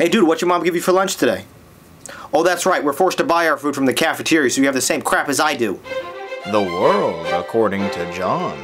Hey dude, what your mom give you for lunch today? Oh, that's right, we're forced to buy our food from the cafeteria, so you have the same crap as I do. The World According to Jon.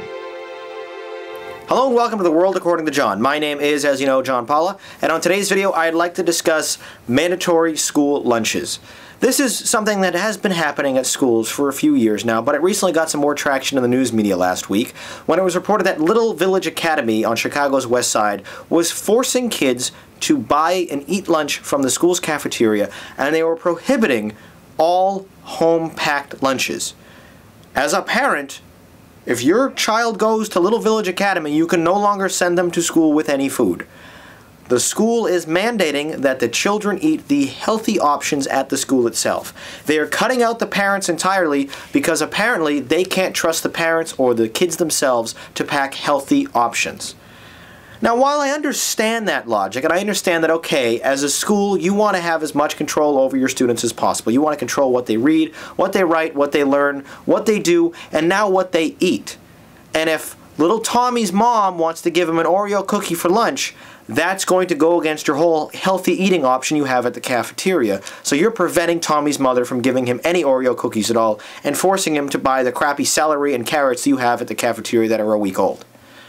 Hello and welcome to the World According to Jon. My name is, as you know, John Paula, and on today's video I'd like to discuss mandatory school lunches. This is something that has been happening at schools for a few years now, but it recently got some more traction in the news media last week when it was reported that Little Village Academy on Chicago's west side was forcing kids to buy and eat lunch from the school's cafeteria, and they were prohibiting all home-packed lunches. As a parent, if your child goes to Little Village Academy, you can no longer send them to school with any food. The school is mandating that the children eat the healthy options at the school itself. They are cutting out the parents entirely because apparently they can't trust the parents or the kids themselves to pack healthy options. Now, while I understand that logic, and I understand that, okay, as a school, you want to have as much control over your students as possible. You want to control what they read, what they write, what they learn, what they do, and now what they eat. And if little Tommy's mom wants to give him an Oreo cookie for lunch, that's going to go against your whole healthy eating option you have at the cafeteria. So you're preventing Tommy's mother from giving him any Oreo cookies at all and forcing him to buy the crappy celery and carrots you have at the cafeteria that are a week old.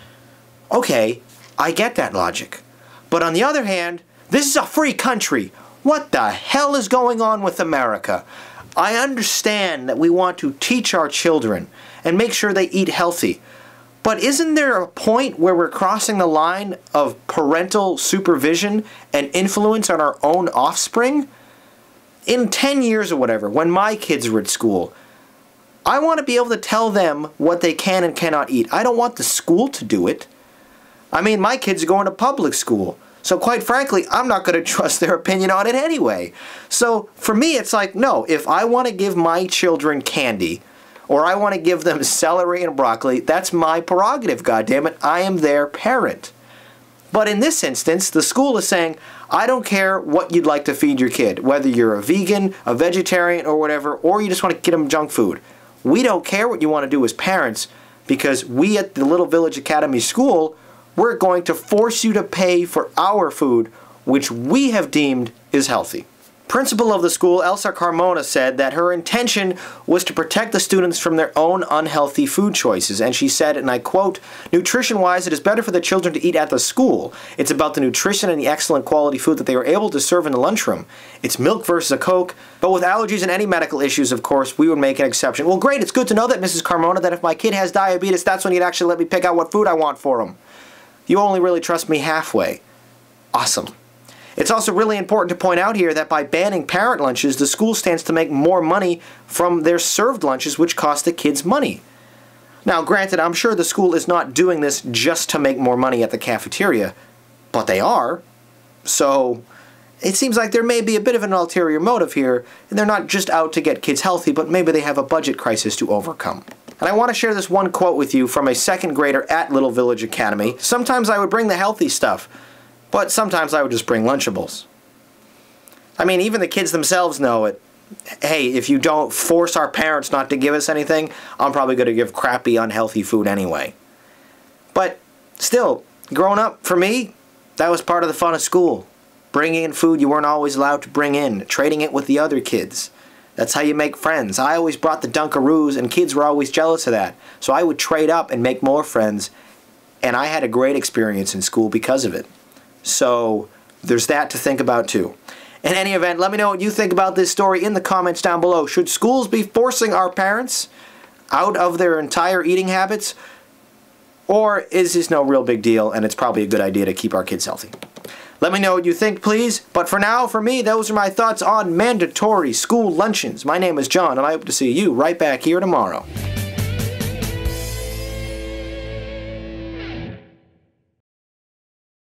Okay, I get that logic. But on the other hand, this is a free country. What the hell is going on with America? I understand that we want to teach our children and make sure they eat healthy. But isn't there a point where we're crossing the line of parental supervision and influence on our own offspring? In 10 years or whatever, when my kids were at school, I want to be able to tell them what they can and cannot eat. I don't want the school to do it. I mean, my kids are going to public school, so quite frankly, I'm not going to trust their opinion on it anyway. So for me, it's like, no, if I want to give my children candy, or I want to give them celery and broccoli, that's my prerogative, goddammit. I am their parent. But in this instance, the school is saying, I don't care what you'd like to feed your kid, whether you're a vegan, a vegetarian, or whatever, or you just want to get them junk food. We don't care what you want to do as parents, because we at the Little Village Academy School, we're going to force you to pay for our food, which we have deemed is healthy. Principal of the school, Elsa Carmona, said that her intention was to protect the students from their own unhealthy food choices, and she said, and I quote, "Nutrition-wise, it is better for the children to eat at the school. It's about the nutrition and the excellent quality food that they are able to serve in the lunchroom. It's milk versus a Coke, but with allergies and any medical issues, of course, we would make an exception." Well, great, it's good to know that, Mrs. Carmona, that if my kid has diabetes, that's when you'd actually let me pick out what food I want for him. You only really trust me halfway. Awesome. It's also really important to point out here that by banning parent lunches, the school stands to make more money from their served lunches, which cost the kids money. Now, granted, I'm sure the school is not doing this just to make more money at the cafeteria, but they are. So it seems like there may be a bit of an ulterior motive here, and they're not just out to get kids healthy, but maybe they have a budget crisis to overcome. And I want to share this one quote with you from a second grader at Little Village Academy. Sometimes I would bring the healthy stuff, but sometimes I would just bring Lunchables. I mean, even the kids themselves know it. Hey, if you don't force our parents not to give us anything, I'm probably going to give crappy, unhealthy food anyway. But still, growing up, for me, that was part of the fun of school. Bringing in food you weren't always allowed to bring in, trading it with the other kids. That's how you make friends. I always brought the Dunkaroos, and kids were always jealous of that. So I would trade up and make more friends, and I had a great experience in school because of it. So there's that to think about too. In any event, let me know what you think about this story in the comments down below. Should schools be forcing our parents out of their entire eating habits? Or is this no real big deal and it's probably a good idea to keep our kids healthy? Let me know what you think, please. But for now, for me, those are my thoughts on mandatory school luncheons. My name is John, and I hope to see you right back here tomorrow.